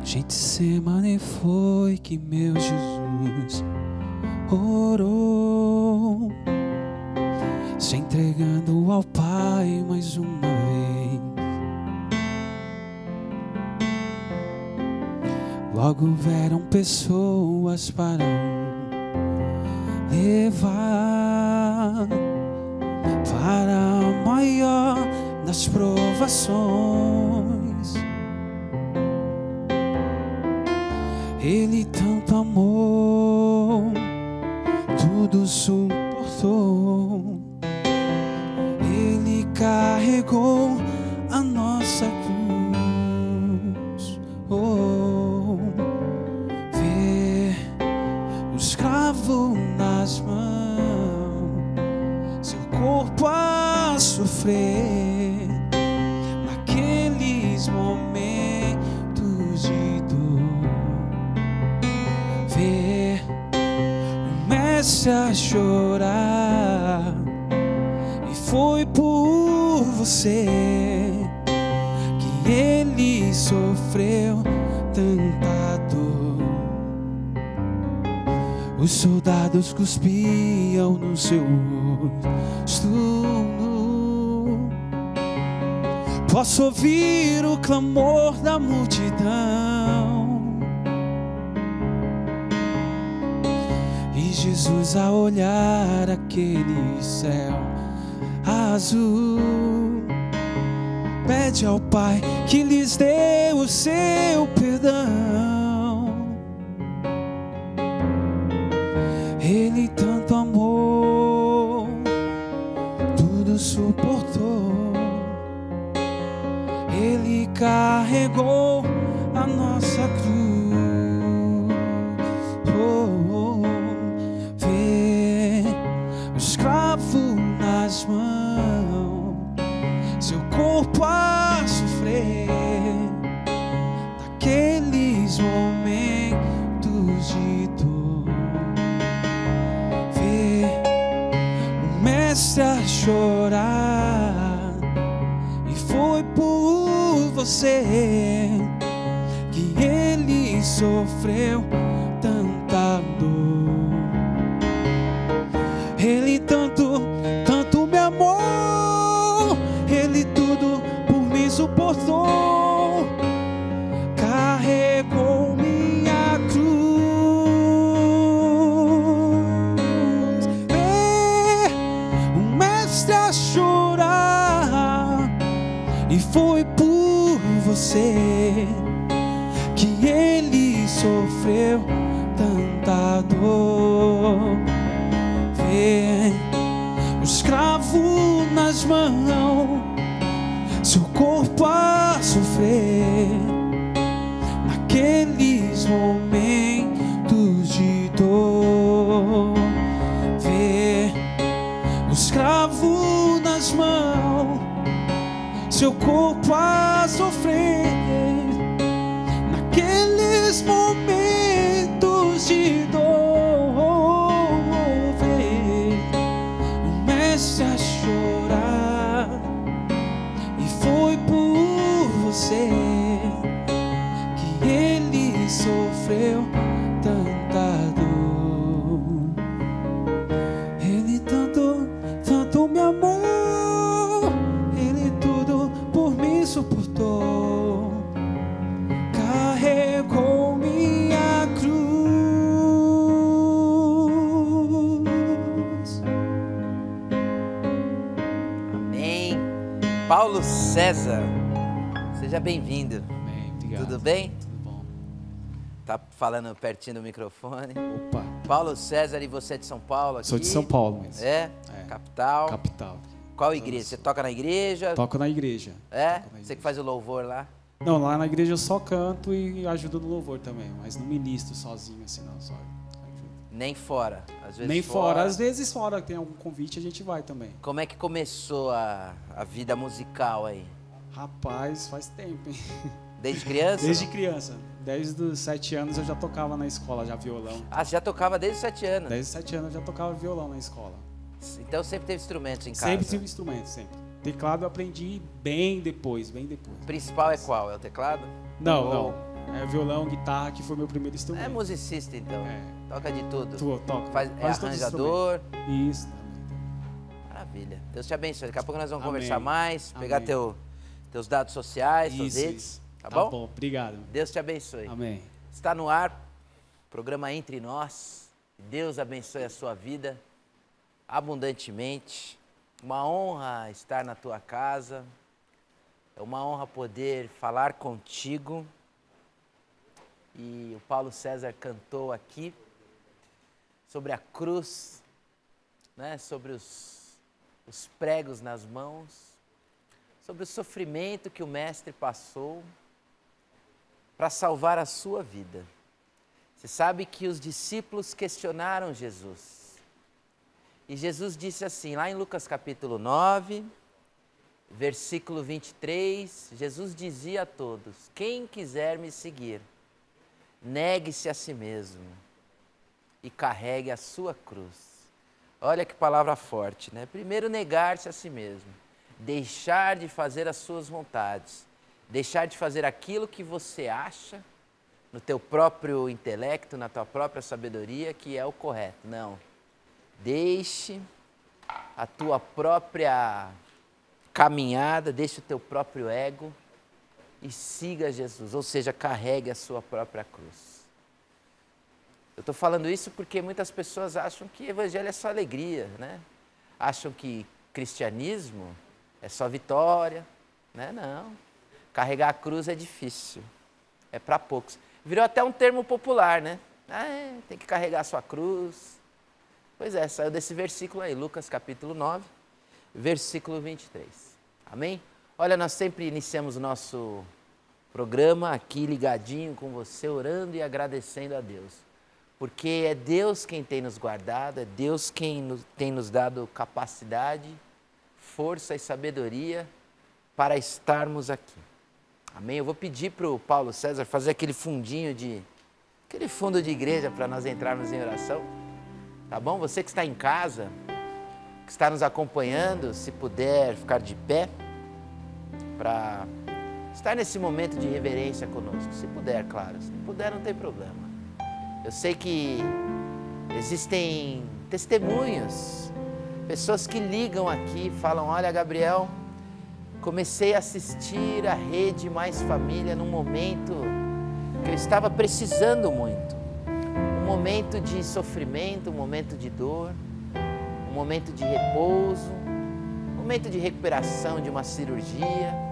Getsemane foi que meu Jesus orou, se entregando ao Pai mais uma vez. Logo vieram pessoas para o levar para a maior das provações. Ele tanto amou, tudo suportou. Ele carregou a nossa cruz. Oh, ver o escravo nas mãos, seu corpo a sofrer naqueles momentos de dor. Ver o mestre a chorar, e foi por você que ele sofreu tanta dor. Os soldados cuspiam no seu rosto. Posso ouvir o clamor da multidão. E Jesus a olhar aquele céu azul, pede ao Pai que lhes dê o seu perdão. Ele tanto amou, tudo suportou. Ele carregou a nossa cruz. Vê o escravo nas mãos, seu corpo a sofrer naqueles momentos de dor. Vê o mestre a chorar, e foi por você que ele sofreu tanta dor. Ele tanto me amou, ele tudo por mim suportou, carregou minha cruz. Vê o mestre a chorar, e foi por você que ele sofreu tanta dor. Vê o escravo nas mãos, seu corpo a sofrer naqueles momentos de dor. Vê o escravo nas mãos, seu corpo a sofrer naqueles momentos de dor. Vê o mestre a chorar, e foi por você que ele sofreu tanta dor. Ele tanto me amou, ele tudo por mim suportou, carregou minha cruz. Amém. Paulo César, seja bem-vindo. Bem, obrigado. Tudo bem? Tudo bom. Tá falando pertinho do microfone. Opa. Paulo César, e você é de São Paulo aqui? Sou de São Paulo mesmo. É? Capital. Capital. Qual igreja? Você toca na igreja? Toco na igreja. É? Toco na igreja. Você que faz o louvor lá? Não, lá na igreja eu só canto e ajudo no louvor também, mas não ministro sozinho assim não, só ajudo. Nem fora? Às vezes Nem fora, às vezes fora, tem algum convite a gente vai também. Como é que começou a vida musical aí? Rapaz, faz tempo, hein? Desde criança? Desde não? criança. Desde os 7 anos eu já tocava na escola, já violão. Ah, você já tocava desde os 7 anos? Desde os 7 anos eu já tocava violão na escola. Então sempre teve instrumentos em casa? Sempre tive instrumento, sempre. Teclado eu aprendi bem depois, bem depois. O principal é qual? É o teclado? Não, Ou- não. Violão, guitarra, que foi meu primeiro instrumento. É musicista, então. Toca de tudo. Toco. É arranjador. Isso. Maravilha. Deus te abençoe. Daqui a pouco nós vamos Amém. conversar mais, pegar Amém. teus dados sociais, suas Isso, redes. isso. Tá bom? Tá bom, obrigado. Deus te abençoe. Amém. Está no ar, programa Entre Nós. Deus abençoe a sua vida abundantemente. Uma honra estar na tua casa. É uma honra poder falar contigo. E o Paulo César cantou aqui sobre a cruz, né? Sobre os pregos nas mãos, sobre o sofrimento que o Mestre passou para salvar a sua vida. Você sabe que os discípulos questionaram Jesus. E Jesus disse assim, lá em Lucas capítulo 9, versículo 23, Jesus dizia a todos: quem quiser me seguir, negue-se a si mesmo e carregue a sua cruz. Olha que palavra forte, né? Primeiro, negar-se a si mesmo, deixar de fazer as suas vontades, deixar de fazer aquilo que você acha no teu próprio intelecto, na tua própria sabedoria, que é o correto. Não. Deixe a tua própria caminhada, deixe o teu próprio ego e siga Jesus, ou seja, carregue a sua própria cruz. Eu estou falando isso porque muitas pessoas acham que evangelho é só alegria, né? Acham que cristianismo é só vitória, né? Não. Carregar a cruz é difícil, é para poucos. Virou até um termo popular, né? Tem que carregar a sua cruz. Pois é, saiu desse versículo aí, Lucas capítulo 9, versículo 23. Amém? Olha, nós sempre iniciamos o nosso programa aqui ligadinho com você, orando e agradecendo a Deus. Porque é Deus quem tem nos guardado, é Deus quem tem nos dado capacidade, força e sabedoria para estarmos aqui. Amém? Eu vou pedir para o Paulo César fazer aquele fundo de igreja para nós entrarmos em oração. Tá bom? Você que está em casa, que está nos acompanhando, se puder ficar de pé, para estar nesse momento de reverência conosco. Se puder, claro. Se não puder, não tem problema. Eu sei que existem testemunhos, pessoas que ligam aqui e falam: olha, Gabriel, comecei a assistir a Rede Mais Família num momento que eu estava precisando muito. Um momento de sofrimento, um momento de dor, um momento de repouso, um momento de recuperação de uma cirurgia.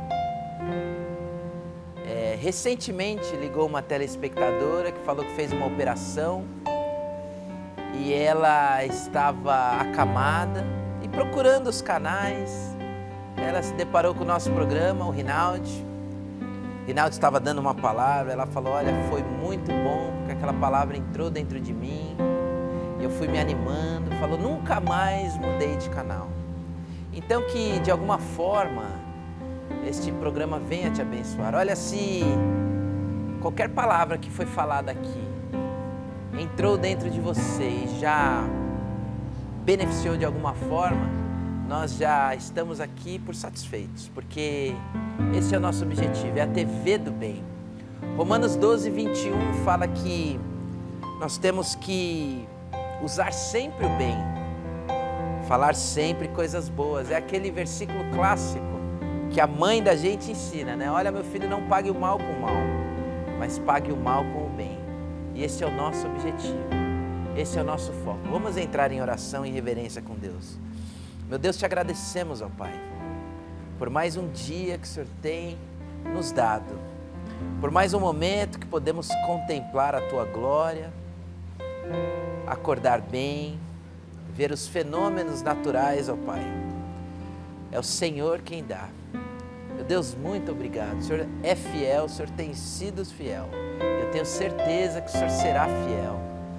Recentemente ligou uma telespectadora que falou que fez uma operação e ela estava acamada e procurando os canais. Ela se deparou com o nosso programa, o Rinaldi. Rinaldi estava dando uma palavra, ela falou: olha, foi muito bom, porque aquela palavra entrou dentro de mim, e eu fui me animando. Falou: nunca mais mudei de canal. Então que, de alguma forma, este programa venha te abençoar. Olha, se qualquer palavra que foi falada aqui entrou dentro de você e já beneficiou de alguma forma, nós já estamos aqui por satisfeitos, porque esse é o nosso objetivo, é a TV do bem. Romanos 12, 21 fala que nós temos que usar sempre o bem, falar sempre coisas boas. É aquele versículo clássico que a mãe da gente ensina, né? Olha, meu filho, não pague o mal com o mal, mas pague o mal com o bem. E esse é o nosso objetivo, esse é o nosso foco. Vamos entrar em oração e reverência com Deus. Meu Deus, te agradecemos, ó Pai, por mais um dia que o Senhor tem nos dado, por mais um momento que podemos contemplar a Tua glória, acordar bem, ver os fenômenos naturais, ó Pai. É o Senhor quem dá. Meu Deus, muito obrigado. O Senhor é fiel, o Senhor tem sido fiel. Eu tenho certeza que o Senhor será fiel.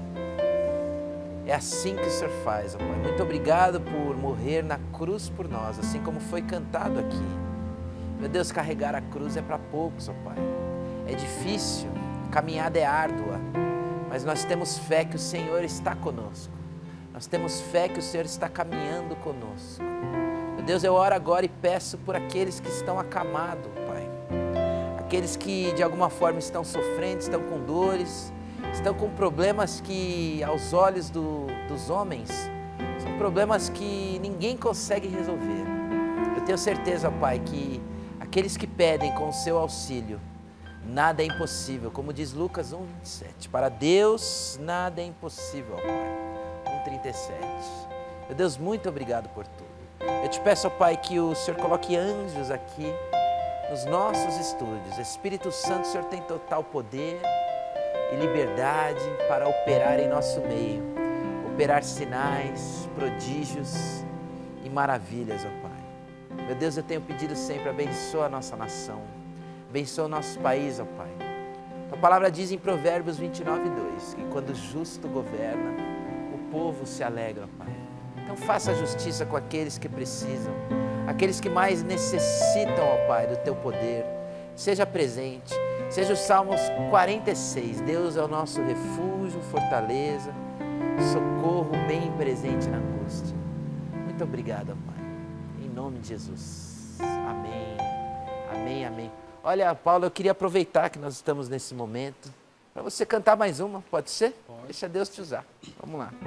É assim que o Senhor faz, ó Pai. Muito obrigado por morrer na cruz por nós, assim como foi cantado aqui. Meu Deus, carregar a cruz é para poucos, ó Pai. É difícil, a caminhada é árdua, mas nós temos fé que o Senhor está conosco. Nós temos fé que o Senhor está caminhando conosco. Meu Deus, eu oro agora e peço por aqueles que estão acamados, Pai. aqueles que de alguma forma estão sofrendo, estão com dores, estão com problemas que aos olhos dos homens são problemas que ninguém consegue resolver. Eu tenho certeza, Pai, que aqueles que pedem com o seu auxílio, nada é impossível, como diz Lucas 1:27. Para Deus nada é impossível, Pai. 1:37. Meu Deus, muito obrigado por tudo. Eu te peço, Pai, que o Senhor coloque anjos aqui nos nossos estúdios. Espírito Santo, o Senhor tem total poder e liberdade para operar em nosso meio, operar sinais, prodígios e maravilhas, ó Pai. Meu Deus, eu tenho pedido sempre, abençoa a nossa nação, abençoa o nosso país, ó Pai. A palavra diz em Provérbios 29:2, que quando o justo governa, o povo se alegra, ó Pai. Então faça justiça com aqueles que precisam, aqueles que mais necessitam, ó Pai, do Teu poder. Seja presente, seja o Salmos 46, Deus é o nosso refúgio, fortaleza, socorro bem presente na angústia. Muito obrigado, ó Pai, em nome de Jesus, amém, amém, amém. Olha, Paulo, eu queria aproveitar que nós estamos nesse momento, para você cantar mais uma, pode ser? Pode. Deixa Deus te usar, vamos lá.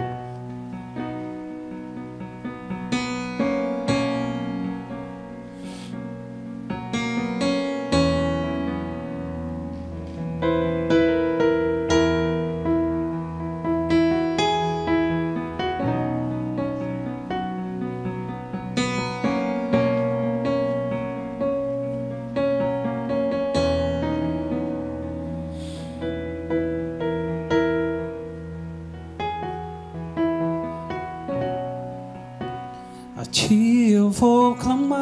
A Ti eu vou clamar,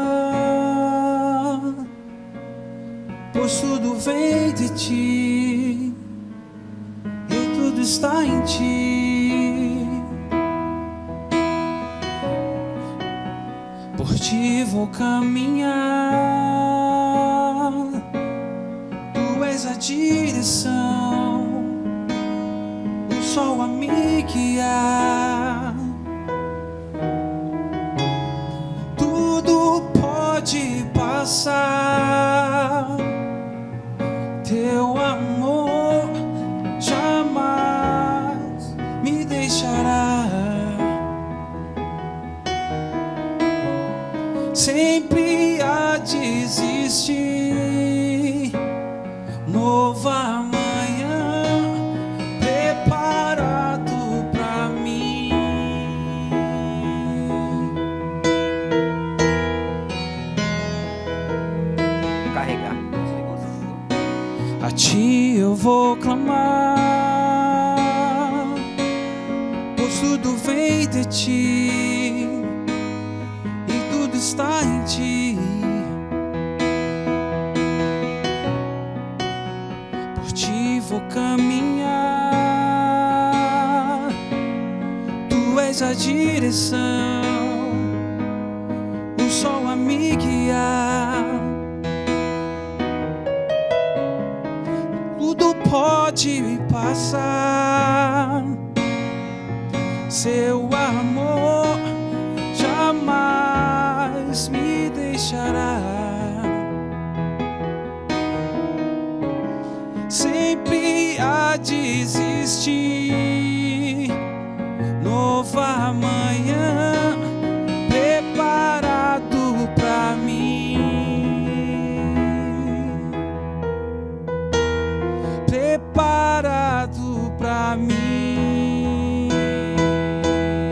pois tudo vem de Ti e tudo está em Ti. Por Ti vou caminhar, Tu és a direção, o sol a me guiar. Pode passar, Teu amor jamais me deixará. Sempre há de existir nova manhã preparado pra mim. A Ti eu vou clamar, pois tudo vem de Ti e tudo está em Ti. Por Ti vou caminhar, Tu és a direção, o sol a me guiar. Pode passar, Seu amor jamais me deixará. Sempre há de existir nova manhã preparado pra mim. Preparado pra mim.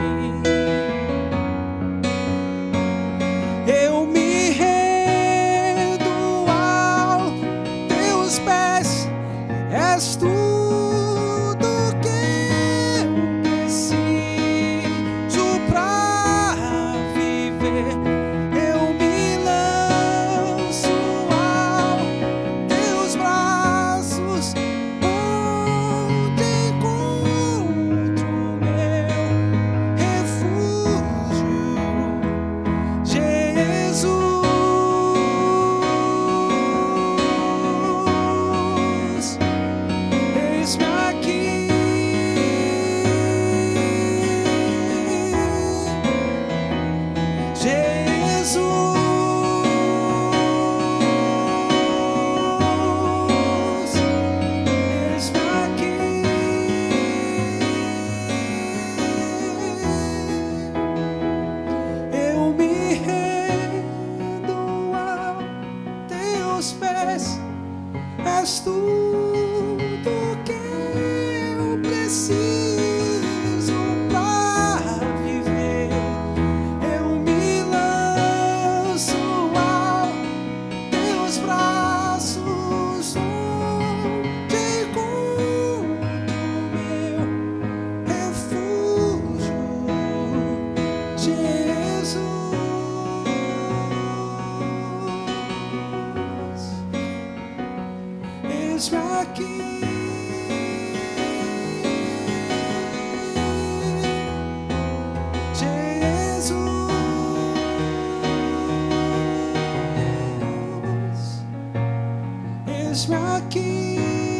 eis-me aqui.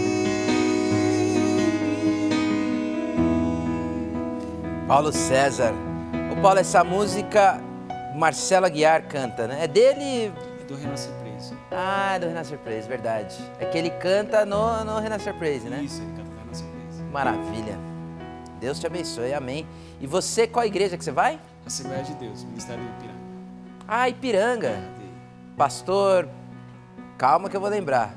Paulo César. Ô Paulo, essa música Marcelo Aguiar canta, né? É dele? Do Renascer Praise. Ah, é do Renascer Praise, verdade. É que ele canta no Renascer Praise, né? Isso, ele canta no Renascer Praise. Maravilha. Deus te abençoe, amém. E você, qual igreja que você vai? Assembleia de Deus, Ministério do Ipiranga. Ah, Ipiranga. Pastor, calma que eu vou lembrar.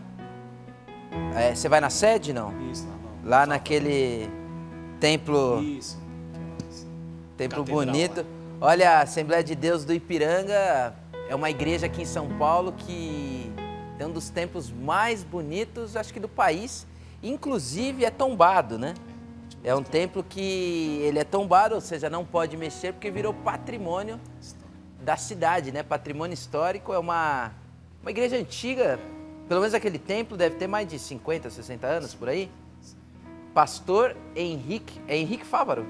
É, você vai na sede, não? Isso, Lá naquele templo... Isso. Templo Catedral, bonito. Olha, a Assembleia de Deus do Ipiranga é uma igreja aqui em São Paulo que tem um dos templos mais bonitos, acho que do país. Inclusive é tombado, né? É um templo que ele é tombado, ou seja, não pode mexer porque virou patrimônio da cidade, né? Patrimônio histórico, é uma igreja antiga, pelo menos aquele templo deve ter mais de 50, 60 anos, por aí. Pastor Henrique, é Henrique Fávaro?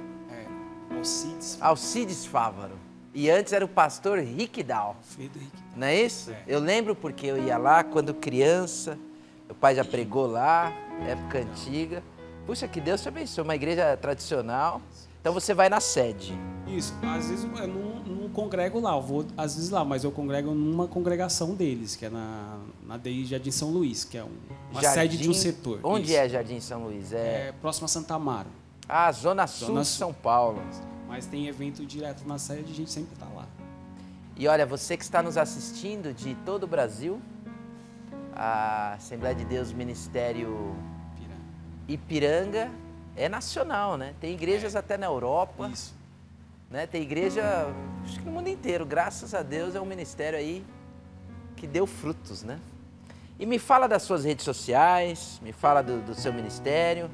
Alcides Fávaro. E antes era o pastor Riquidal. Não é isso? É. Eu lembro porque eu ia lá quando criança, meu pai já pregou lá, época antiga. Puxa, que Deus te abençoe, uma igreja tradicional. Então você vai na sede. Isso, às vezes eu não congrego lá, eu vou às vezes lá, mas eu congrego numa congregação deles, que é na DI Jardim São Luís, que é uma sede de um setor. Onde isso. é Jardim São Luís? É próximo a Santa Amaro. Ah, Zona Sul de São Paulo. Mas tem evento direto na sede, a gente sempre está lá. E olha, você que está nos assistindo de todo o Brasil, a Assembleia de Deus Ministério Ipiranga é nacional, né? Tem igrejas até na Europa. Isso. Né? Tem igreja, acho que no mundo inteiro. Graças a Deus é um ministério aí que deu frutos, né? E me fala das suas redes sociais, me fala do seu ministério.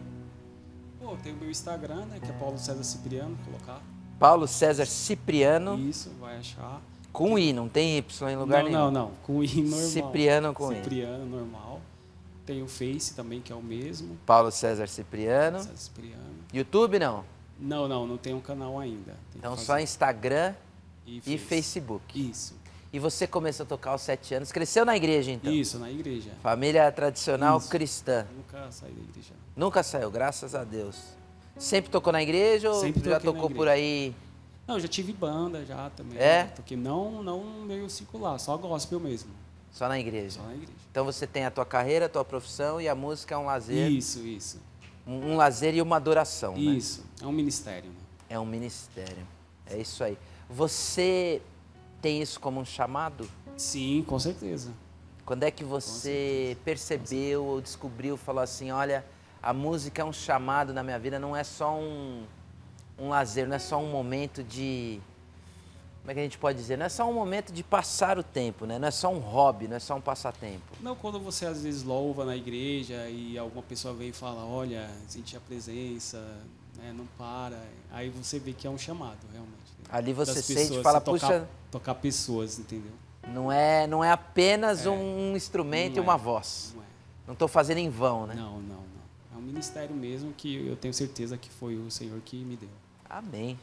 Pô, tem o meu Instagram, né, que é Paulo César Cipriano, colocar. Paulo César Cipriano. Isso, vai achar. Com I, não tem Y em lugar nenhum. Não, com I normal. Cipriano com I. Cipriano normal. Tem o Face também, que é o mesmo. Paulo César Cipriano. César Cipriano. YouTube não? Não tem um canal ainda. Tem então só Instagram e Facebook. Isso. E você começou a tocar aos 7 anos, cresceu na igreja então? Isso, na igreja. Família tradicional Isso. cristã. Nunca saí da igreja. Nunca saiu, graças a Deus. Sempre tocou na igreja ou Sempre já toquei tocou na por aí? Não, já tive banda já também. É? Toquei não meio circular, só gospel mesmo. Só na igreja? Só na igreja. Então você tem a tua carreira, a tua profissão e a música é um lazer. Isso. Um lazer e uma adoração, né? Isso, é um ministério. Né? É um ministério, é isso aí. Você tem isso como um chamado? Sim, com certeza. Quando é que você percebeu ou descobriu, falou assim, olha, a música é um chamado na minha vida, não é só um lazer, não é só um momento de... Como é que a gente pode dizer? Não é só um momento de passar o tempo, né? Não é só um hobby, não é só um passatempo. Não, quando você às vezes louva na igreja e alguma pessoa vem e fala, olha, senti a presença, né, não para. Aí você vê que é um chamado, realmente. Né? Ali você das sente pessoas, e fala, puxa... Tocar pessoas, entendeu? Não é apenas um instrumento e uma voz. Não é. Não estou fazendo em vão, né? Não. É um ministério mesmo que eu tenho certeza que foi o Senhor que me deu. Amém.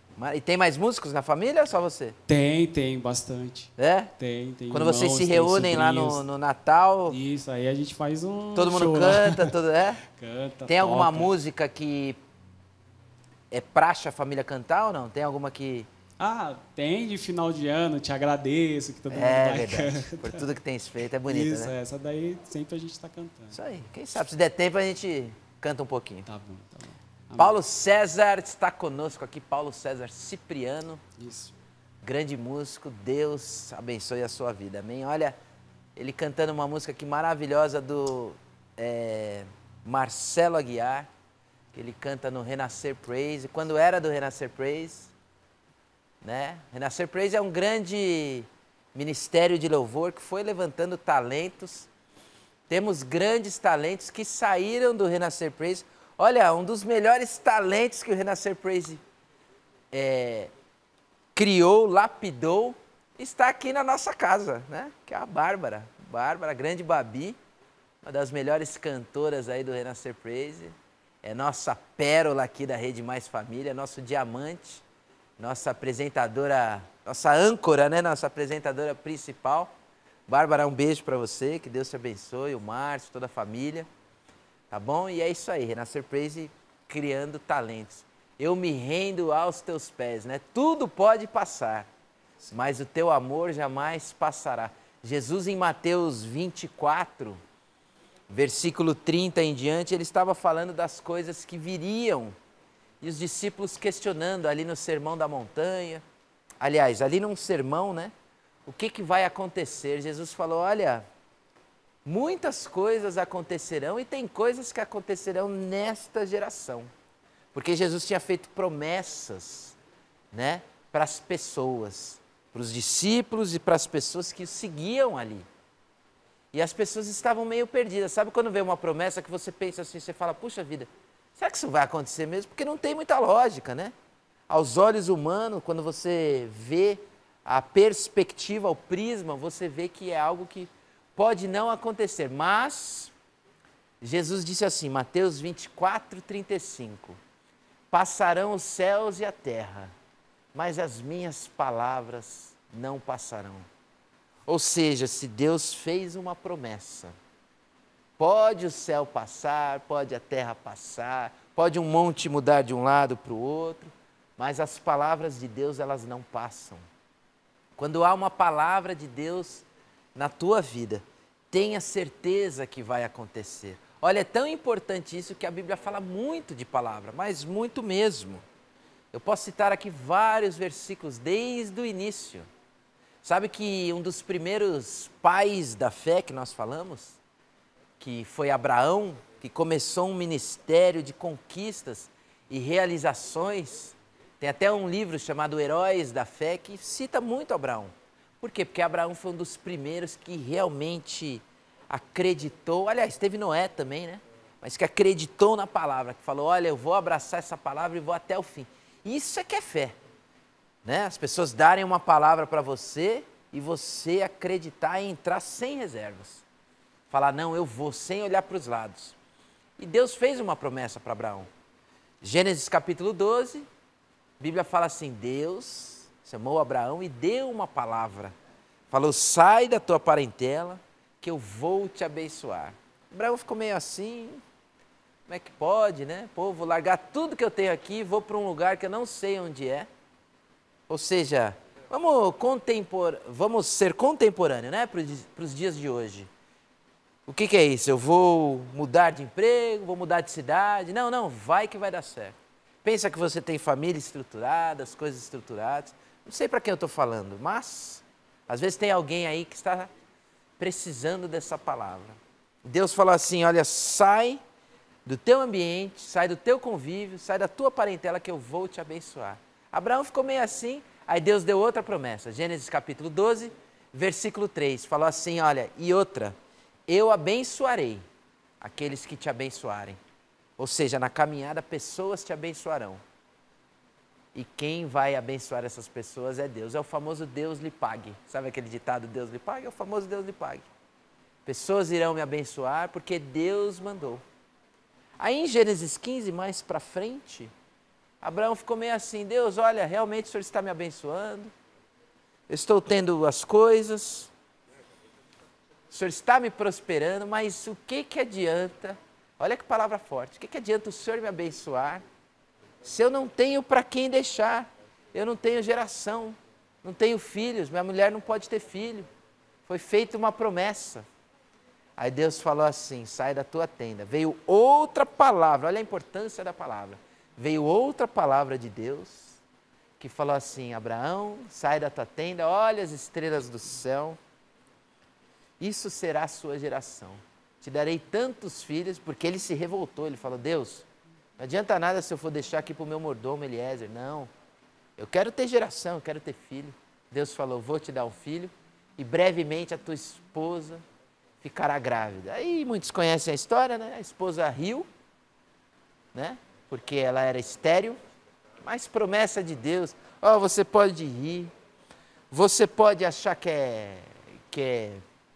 E tem mais músicos na família ou só você? Tem bastante. É? Tem Quando irmãos, vocês se tem reúnem lá sobrinhos. no Natal... Isso, aí a gente faz um todo mundo show canta, lá. é? Canta, tem alguma toca. música que é praxe a família cantar ou não? Tem alguma que... Ah, tem de final de ano, te agradeço, que todo mundo É vai verdade, cantar. por tudo que tens feito, é bonito, Isso, né? essa daí sempre a gente está cantando. Isso aí, quem sabe, se der tempo a gente canta um pouquinho. Tá bom. Amém. Paulo César está conosco aqui, Paulo César Cipriano. Isso. Grande músico, Deus abençoe a sua vida, amém? Olha, ele cantando uma música aqui maravilhosa do Marcelo Aguiar, que ele canta no Renascer Praise. Quando era do Renascer Praise, né? Renascer Praise é um grande ministério de louvor que foi levantando talentos. Temos grandes talentos que saíram do Renascer Praise. Olha, um dos melhores talentos que o Renascer Praise criou, lapidou, está aqui na nossa casa, né? Que é a Bárbara. Bárbara, grande Babi, uma das melhores cantoras aí do Renascer Praise. É nossa pérola aqui da Rede Mais Família, nosso diamante, nossa apresentadora, nossa âncora, né? Nossa apresentadora principal. Bárbara, um beijo para você, que Deus te abençoe, o Márcio, toda a família, tá bom? E é isso aí, Renascer Praise criando talentos. Eu me rendo aos teus pés, né? Tudo pode passar, mas o teu amor jamais passará. Jesus em Mateus 24, versículo 30 em diante, ele estava falando das coisas que viriam. E os discípulos questionando ali no Sermão da Montanha. Aliás, ali num sermão, né? O que vai acontecer? Jesus falou, olha, muitas coisas acontecerão e tem coisas que acontecerão nesta geração. Porque Jesus tinha feito promessas, né? Para as pessoas, para os discípulos e para as pessoas que o seguiam ali. E as pessoas estavam meio perdidas. Sabe quando vem uma promessa que você pensa assim, você fala, puxa vida, será que isso vai acontecer mesmo? Porque não tem muita lógica, né? Aos olhos humanos, quando você vê a perspectiva, o prisma, você vê que é algo que pode não acontecer. Mas Jesus disse assim, Mateus 24, 35, passarão os céus e a terra, mas as minhas palavras não passarão. Ou seja, se Deus fez uma promessa, pode o céu passar, pode a terra passar, pode um monte mudar de um lado para o outro, mas as palavras de Deus, elas não passam. Quando há uma palavra de Deus na tua vida, tenha certeza que vai acontecer. Olha, é tão importante isso que a Bíblia fala muito de palavra, mas muito mesmo. Eu posso citar aqui vários versículos desde o início. Sabe que um dos primeiros pais da fé que nós falamos, que foi Abraão, que começou um ministério de conquistas e realizações, tem até um livro chamado Heróis da Fé que cita muito Abraão. Por quê? Porque Abraão foi um dos primeiros que realmente acreditou, aliás, teve Noé também, né? Mas que acreditou na palavra, que falou, olha, eu vou abraçar essa palavra e vou até o fim. Isso é que é fé. Né? As pessoas darem uma palavra para você e você acreditar e entrar sem reservas. Falar, não, eu vou, sem olhar para os lados. E Deus fez uma promessa para Abraão. Gênesis capítulo 12, a Bíblia fala assim, Deus chamou Abraão e deu uma palavra. Falou, sai da tua parentela, que eu vou te abençoar. Abraão ficou meio assim, como é que pode, né? Pô, vou largar tudo que eu tenho aqui e vou para um lugar que eu não sei onde é. Ou seja, vamos ser contemporâneos, né, para os dias de hoje. O que é isso? Eu vou mudar de emprego, vou mudar de cidade? Não, vai que vai dar certo. Pensa que você tem família estruturada, as coisas estruturadas. Não sei para quem eu estou falando, mas às vezes tem alguém aí que está precisando dessa palavra. Deus falou assim, olha, sai do teu ambiente, sai do teu convívio, sai da tua parentela que eu vou te abençoar. Abraão ficou meio assim, aí Deus deu outra promessa. Gênesis capítulo 12, versículo 3, falou assim, olha, e outra, eu abençoarei aqueles que te abençoarem. Ou seja, na caminhada pessoas te abençoarão. E quem vai abençoar essas pessoas é Deus. É o famoso Deus lhe pague. Sabe aquele ditado Deus lhe pague? É o famoso Deus lhe pague. Pessoas irão me abençoar porque Deus mandou. Aí em Gênesis 15, mais para frente, Abraão ficou meio assim, Deus, olha, realmente o Senhor está me abençoando, eu estou tendo as coisas, o Senhor está me prosperando, mas o que adianta, olha que palavra forte, o que adianta o Senhor me abençoar, se eu não tenho para quem deixar, eu não tenho geração, não tenho filhos, minha mulher não pode ter filho, foi feita uma promessa. Aí Deus falou assim, sai da tua tenda, veio outra palavra, olha a importância da palavra, veio outra palavra de Deus, que falou assim, Abraão, sai da tua tenda, olha as estrelas do céu, isso será a sua geração. Te darei tantos filhos, porque ele se revoltou, ele falou, Deus, não adianta nada se eu for deixar aqui para o meu mordomo Eliezer, não, eu quero ter geração, eu quero ter filho. Deus falou, vou te dar um filho, e brevemente a tua esposa ficará grávida. Aí muitos conhecem a história, né? A esposa riu, né? Porque ela era estéril, mas promessa de Deus, você pode rir, você pode achar que é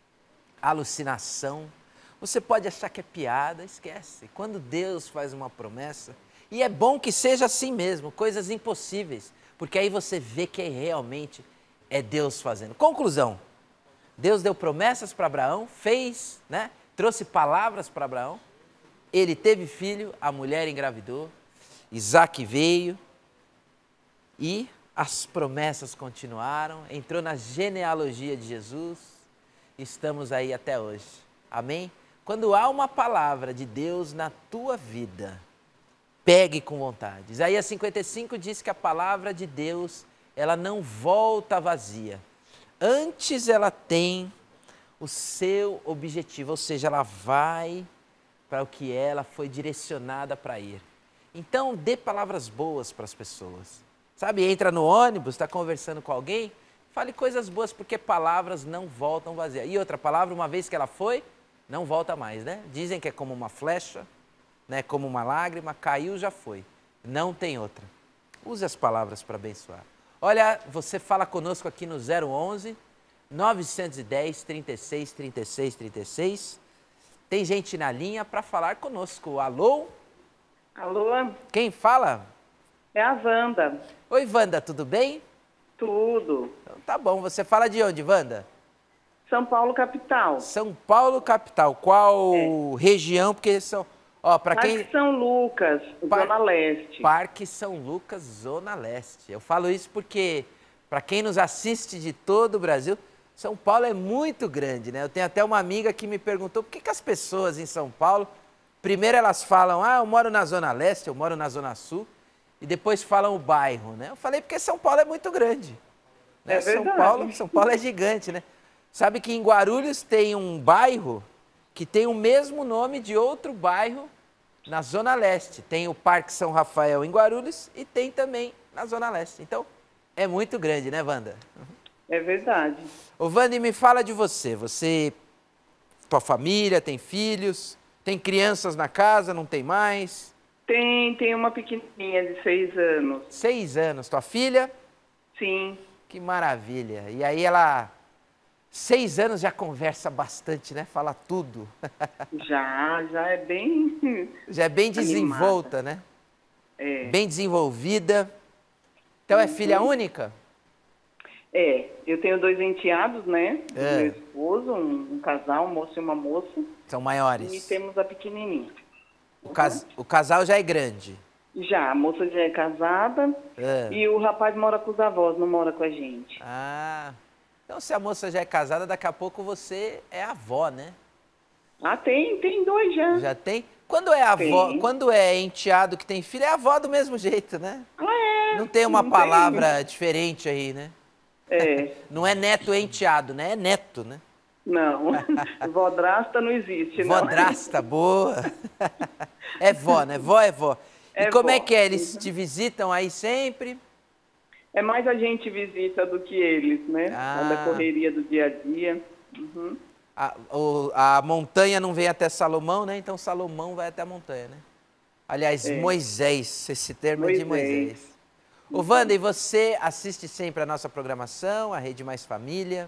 alucinação, você pode achar que é piada, esquece. Quando Deus faz uma promessa, e é bom que seja assim mesmo, coisas impossíveis, porque aí você vê que realmente é Deus fazendo. Conclusão, Deus deu promessas para Abraão, fez, né? Trouxe palavras para Abraão. Ele teve filho, a mulher engravidou, Isaac veio e as promessas continuaram, entrou na genealogia de Jesus, estamos aí até hoje. Amém? Quando há uma palavra de Deus na tua vida, pegue com vontade. Isaías 55 diz que a palavra de Deus, ela não volta vazia. Antes ela tem o seu objetivo, ou seja, ela vai para o que ela foi direcionada para ir. Então, dê palavras boas para as pessoas. Sabe, entra no ônibus, está conversando com alguém, fale coisas boas, porque palavras não voltam vazias. E outra palavra, uma vez que ela foi, não volta mais, né? Dizem que é como uma flecha, né? Como uma lágrima, caiu, já foi. Não tem outra. Use as palavras para abençoar. Olha, você fala conosco aqui no 011 910 36 36 36. Tem gente na linha para falar conosco. Alô? Alô? Quem fala? É a Wanda. Oi, Wanda, tudo bem? Tudo. Então, tá bom, você fala de onde, Wanda? São Paulo, capital. São Paulo, capital. Qual região? Porque são... Ó, para quem... Parque São Lucas, Zona Leste. Parque São Lucas, Zona Leste. Eu falo isso porque, para quem nos assiste de todo o Brasil, São Paulo é muito grande, né? Eu tenho até uma amiga que me perguntou por que as pessoas em São Paulo, primeiro elas falam, eu moro na Zona Leste, eu moro na Zona Sul, e depois falam o bairro, né? Eu falei porque São Paulo é muito grande. Né? É verdade. São Paulo é gigante, né? Sabe que em Guarulhos tem um bairro que tem o mesmo nome de outro bairro na Zona Leste. Tem o Parque São Rafael em Guarulhos e tem também na Zona Leste. Então, é muito grande, né, Wanda? É verdade. Ô, Wanda, me fala de você. Você, tua família, tem filhos? Tem crianças na casa, não tem mais? Tem uma pequenininha de 6 anos. 6 anos. Tua filha? Sim. Que maravilha. E aí ela, 6 anos já conversa bastante, né? Fala tudo. Já é bem... Já é bem desenvolta, animada. né? É. Bem desenvolvida. Então é filha única? Eu tenho 2 enteados, né? É. Meu esposo, um casal, um moço e uma moça. São maiores. E temos a pequenininha. O casal já é grande. Já, a moça já é casada e o rapaz mora com os avós, não mora com a gente. Ah, então se a moça já é casada, daqui a pouco você é avó, né? Ah, tem 2 já. Já tem? Quando é avó, Tem. quando é enteado que tem filho, é avó do mesmo jeito, né? Não tem uma não palavra diferente aí, né? É. Não é neto enteado, né? É neto, né? Não, vodrasta não existe, não. Vodrasta, boa. É vó, né? Vó é vó. E É como é vó. que é? Eles te visitam aí sempre? É mais a gente visita do que eles, né? Da correria do dia a dia. Uhum. A montanha não vem até Salomão, né? Então Salomão vai até a montanha, né? Aliás, Moisés, esse termo é de Moisés. Ô, Wanda, e você assiste sempre a nossa programação, a Rede Mais Família?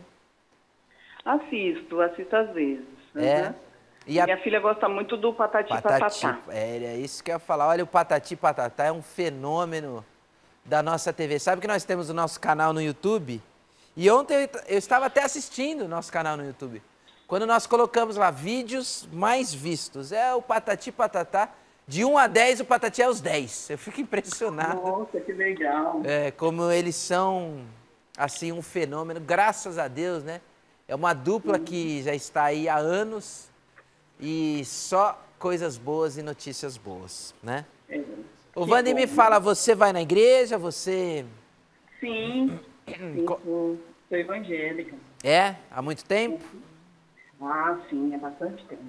Assisto às vezes. É? Uhum. E Minha filha gosta muito do Patati Patatá. É isso que eu ia falar. Olha, o Patati Patatá é um fenômeno da nossa TV. Sabe que nós temos o nosso canal no YouTube? E ontem eu estava até assistindo o nosso canal no YouTube. Quando nós colocamos lá vídeos mais vistos, é o Patati Patatá. De 1 a 10, o Patati é os 10. Eu fico impressionado. Nossa, que legal. Como eles são, assim, um fenômeno. Graças a Deus, né? É uma dupla que já está aí há anos e só coisas boas e notícias boas, né? O Wanda, me fala, você vai na igreja, você... Sim, sou evangélica. É? Há muito tempo? Ah, sim, há bastante tempo.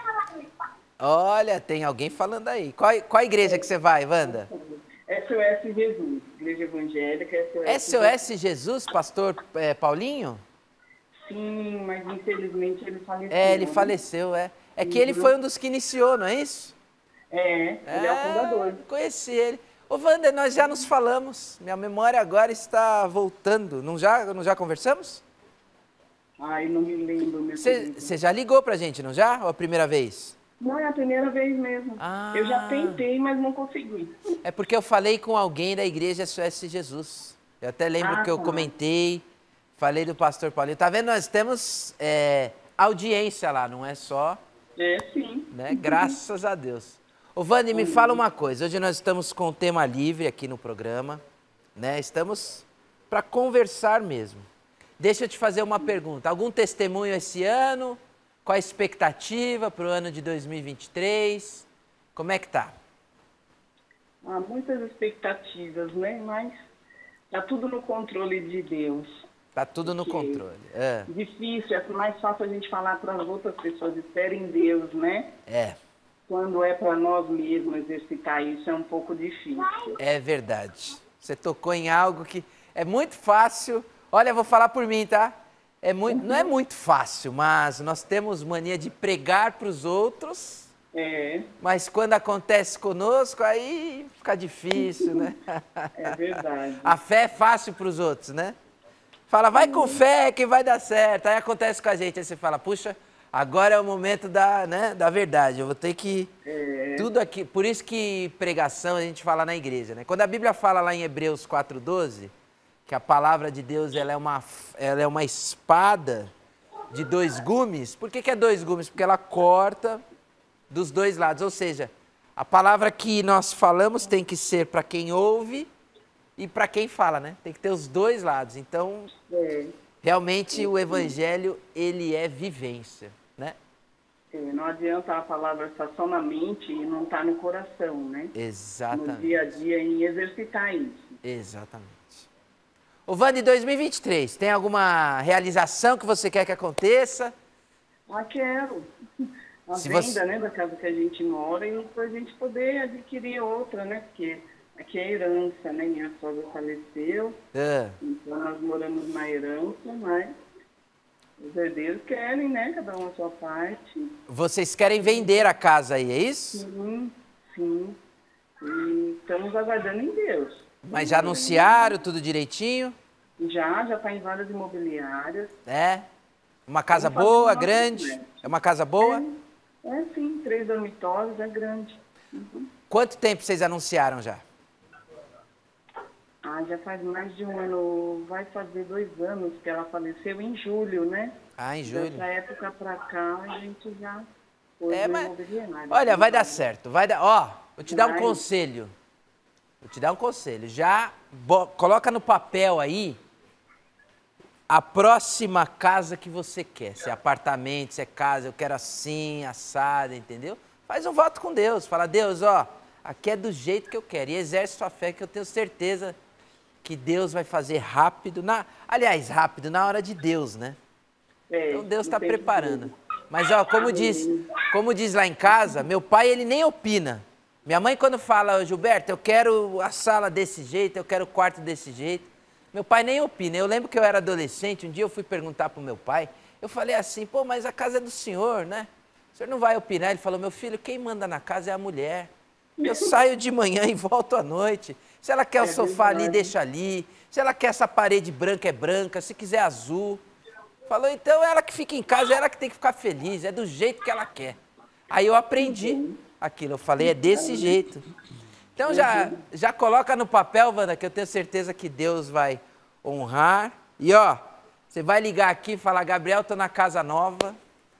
Olha, tem alguém falando aí. Qual a igreja que você vai, Wanda? SOS Jesus, Igreja Evangélica, SOS Jesus, pastor Paulinho? Sim, mas infelizmente ele faleceu. Ele faleceu, é. É que ele foi um dos que iniciou, não é isso? Ele é o fundador. Conheci ele. Ô, Wanda, nós já nos falamos. Minha memória agora está voltando. Não já conversamos? Ai, não me lembro, meu querido. Você já ligou pra gente, não já? Ou a primeira vez? Não, é a primeira vez mesmo. Eu já tentei, mas não consegui. É porque eu falei com alguém da igreja SOS Jesus. Eu até lembro que eu comentei. Falei do pastor Paulinho. Tá vendo? Nós temos audiência lá, não é só... Sim. Né? Graças a Deus. Ô, Vani, me fala uma coisa. Hoje nós estamos com o tema livre aqui no programa, né? Estamos para conversar mesmo. Deixa eu te fazer uma pergunta. Algum testemunho esse ano? Qual a expectativa para o ano de 2023? Como é que tá? Há muitas expectativas, né? Mas tá tudo no controle de Deus. Tá tudo no controle. Difícil, é mais fácil a gente falar para as outras pessoas, espere em Deus, né? Quando é para nós mesmos exercitar isso, é um pouco difícil. É verdade. Você tocou em algo que é muito fácil. Olha, eu vou falar por mim, tá? Não é muito fácil, mas nós temos mania de pregar para os outros. Mas quando acontece conosco, aí fica difícil, né? É verdade. A fé é fácil para os outros, né? Fala, vai com fé que vai dar certo. Aí acontece com a gente, aí você fala, puxa, agora é o momento da verdade. Eu vou ter que... Tudo aqui... Por isso que pregação a gente fala na igreja, né? Quando a Bíblia fala lá em Hebreus 4:12, que a palavra de Deus ela é uma espada de 2 gumes. Por que é 2 gumes? Porque ela corta dos 2 lados. Ou seja, a palavra que nós falamos tem que ser para quem ouve e para quem fala, né? Tem que ter os 2 lados. Então, realmente o evangelho, ele é vivência, né? Não adianta a palavra estar só na mente e não estar no coração, né? Exatamente. No dia a dia, em exercitar isso. Exatamente. Ô, Vani, 2023, tem alguma realização que você quer que aconteça? Quero. A venda, né, da casa que a gente mora e para a gente poder adquirir outra, né? Porque aqui é herança, né? Minha sogra faleceu, então nós moramos na herança, mas os herdeiros querem, né? Cada um a sua parte. Vocês querem vender a casa aí, é isso? Sim. E estamos aguardando em Deus. Mas já anunciaram tudo direitinho? Já está em várias imobiliárias. Uma casa boa, grande? É uma casa boa? Sim, 3 dormitórios, é grande. Quanto tempo vocês anunciaram já? Já faz mais de 1 ano, vai fazer 2 anos que ela faleceu em julho, né? Em julho. Dessa época pra cá, a gente já olha, vai dar certo, vai dar, vou te dar um conselho. Já coloca no papel aí a próxima casa que você quer. Se é apartamento, se é casa, eu quero assim, assada, entendeu? Faz um voto com Deus, fala, Deus, aqui é do jeito que eu quero. E exerce sua fé, que eu tenho certeza que Deus vai fazer rápido, rápido na hora de Deus, né? Então Deus está preparando. Mas como diz lá em casa, meu pai ele nem opina. Minha mãe quando fala, Gilberto, eu quero a sala desse jeito, eu quero o quarto desse jeito, meu pai nem opina. Eu lembro que eu era adolescente, um dia eu fui perguntar para o meu pai, eu falei assim, mas a casa é do senhor, né? O senhor não vai opinar? Ele falou, meu filho, quem manda na casa é a mulher. Eu saio de manhã e volto à noite. Se ela quer o sofá ali, deixa ali. Se ela quer essa parede branca, é branca. Se quiser azul. Falou, então ela que fica em casa, ela que tem que ficar feliz. É do jeito que ela quer. Aí eu aprendi aquilo. Eu falei, é desse jeito. Então já coloca no papel, Wanda, que eu tenho certeza que Deus vai honrar. E você vai ligar aqui e falar, Gabriel, tô na casa nova.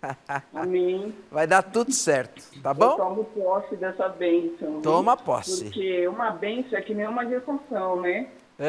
Amém. Vai dar tudo certo, tá bom? Eu tomo posse dessa bênção. Toma posse. Porque uma bênção é que nem uma gestação, né?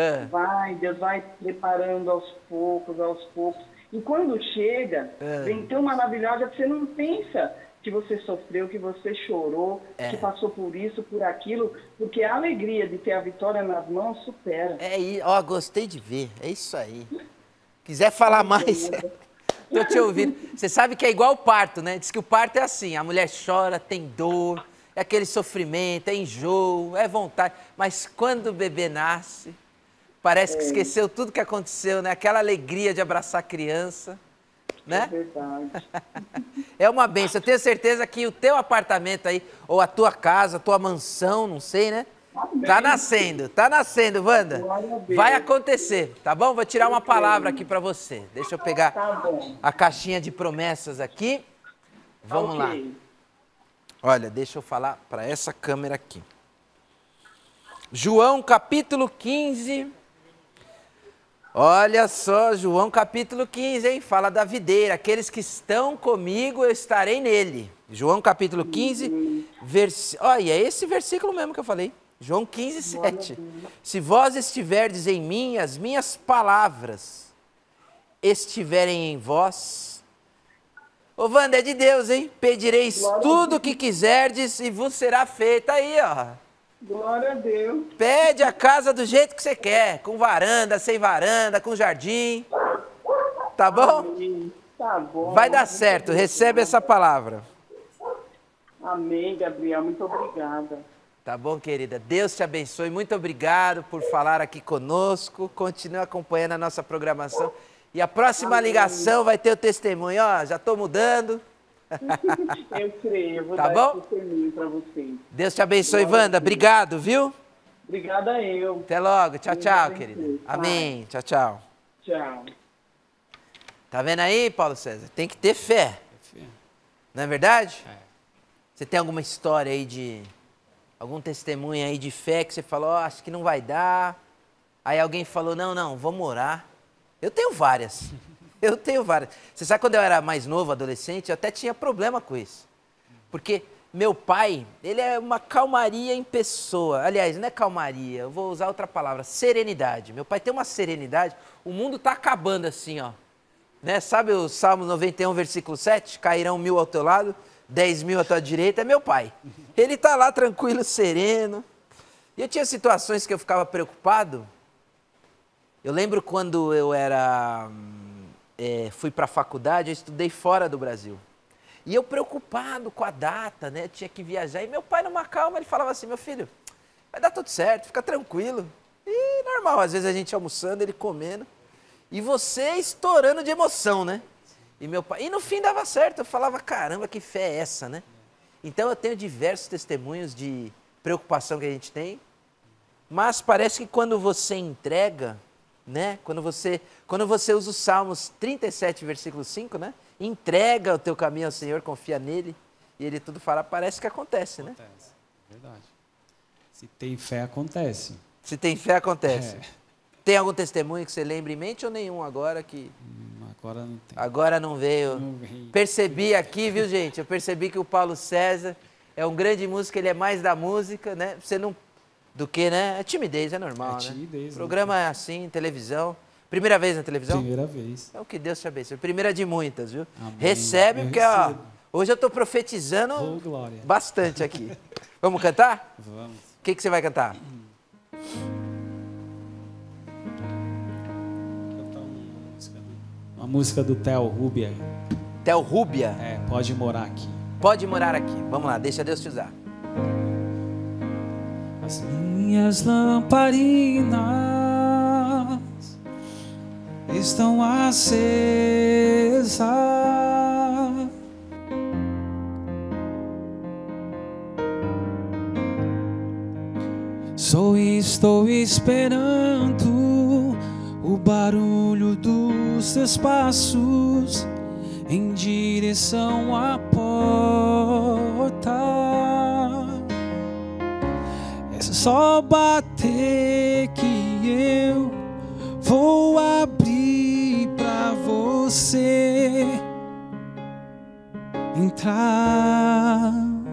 Deus vai preparando aos poucos. E quando chega, vem tão maravilhosa que você não pensa que você sofreu, que você chorou, que passou por isso, por aquilo, porque a alegria de ter a vitória nas mãos supera. Gostei de ver, é isso aí. Quiser falar mais... Tô te ouvindo. Você sabe que é igual o parto, né? Diz que o parto é assim, a mulher chora, tem dor, é aquele sofrimento, é enjoo, é vontade. Mas quando o bebê nasce, parece que esqueceu tudo que aconteceu, né? Aquela alegria de abraçar a criança, né? É verdade. É uma bênção. Eu tenho certeza que o teu apartamento aí, ou a tua casa, a tua mansão, não sei, né? Tá nascendo, Wanda. Vai acontecer, tá bom? Vou tirar uma palavra aqui para você. Deixa eu pegar a caixinha de promessas aqui. Vamos lá. Olha, deixa eu falar para essa câmera aqui. João capítulo 15, Olha só, João capítulo 15, hein? Fala da videira. Aqueles que estão comigo, eu estarei nele. João capítulo 15, Olha, é esse versículo mesmo que eu falei. João 15, 7. Se vós estiverdes em mim, as minhas palavras estiverem em vós. Ô, Wanda, é de Deus, hein? Pedireis tudo o que quiserdes e vos será feito. Aí, ó. Glória a Deus. Pede a casa do jeito que você quer. Com varanda, sem varanda, com jardim. Tá bom? Amém. Tá bom. Vai dar certo. Recebe essa palavra. Amém, Gabriel. Muito obrigada. Tá bom, querida? Deus te abençoe. Muito obrigado por falar aqui conosco. Continue acompanhando a nossa programação. E a próxima ligação vai ter o testemunho. Ó, já estou mudando. Eu creio. Vou tá dar bom? esse testemunho para vocês. Deus te abençoe, Wanda. Obrigado, viu? Obrigada eu. Até logo. Tchau, tchau, querida. Amém. Tchau, tchau. Tchau. Tá vendo aí, Paulo César? Tem que ter fé. Não é verdade? Você tem alguma história aí de... algum testemunho aí de fé que você falou, oh, acho que não vai dar. Aí alguém falou, não, vamos orar. Eu tenho várias. Você sabe, quando eu era mais novo, adolescente, eu até tinha problema com isso. Porque meu pai, ele é uma calmaria em pessoa. Aliás, não é calmaria, eu vou usar outra palavra, serenidade. Meu pai tem uma serenidade, o mundo tá acabando assim, ó. Né? Sabe o Salmo 91, versículo 7? Cairão 1000 ao teu lado, 10.000 à tua direita, é meu pai. Ele tá lá tranquilo, sereno. E eu tinha situações que eu ficava preocupado. Eu lembro quando eu fui para a faculdade, eu estudei fora do Brasil. E eu preocupado com a data, né? Tinha que viajar. E meu pai, numa calma, ele falava assim, meu filho, vai dar tudo certo, fica tranquilo. E normal, às vezes a gente almoçando, ele comendo. E você estourando de emoção, né? E no fim dava certo, eu falava, caramba, que fé é essa, né? Então eu tenho diversos testemunhos de preocupação que a gente tem. Mas parece que quando você entrega... né? Quando você usa os Salmos 37, versículo 5, né? Entrega o teu caminho ao Senhor, confia nele, e ele tudo fará, parece que acontece, né? Acontece, verdade. Se tem fé, acontece. Se tem fé, acontece. Tem algum testemunho que você lembra em mente ou nenhum agora que... Agora não tem. Agora não veio. Não veio. Percebi aqui, viu, gente? Eu percebi que o Paulo César é um grande músico, ele é mais da música, né? Você não... do que, né? É timidez, é normal, timidez, né? O programa é assim, televisão. Primeira vez na televisão? Primeira vez. Então que Deus te abençoe. Primeira de muitas, viu? Amém. Recebe, porque ó, hoje eu estou profetizando bastante aqui. Vamos cantar? Vamos. O que você vai cantar? Uma música do Theo Rubia. Theo Rubia? É, Pode Morar Aqui. Pode Morar Aqui. Vamos lá, deixa Deus te usar. As minhas lamparinas estão acesas. Só estou esperando o barulho dos teus passos em direção à porta. É só bater que eu vou abrir pra você entrar.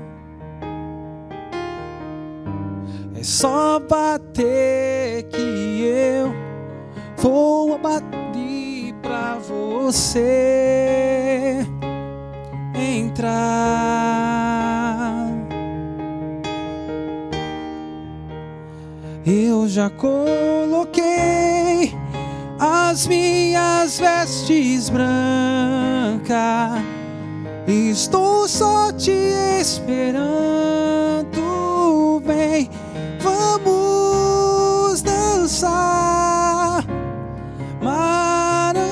É só bater que eu vou abrir pra você entrar. Eu já coloquei as minhas vestes brancas, estou só te esperando. Vem, vamos dançar. Maranata,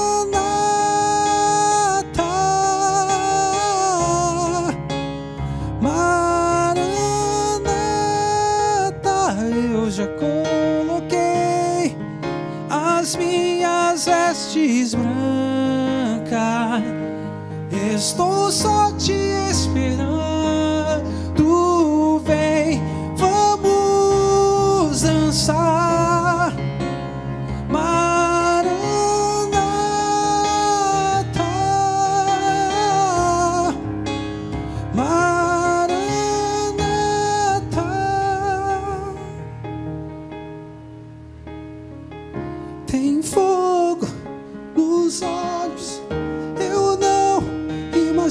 Maranata. Eu já coloquei as minhas vestes brancas, estou só te esperando. Vem, vamos dançar. Maranata.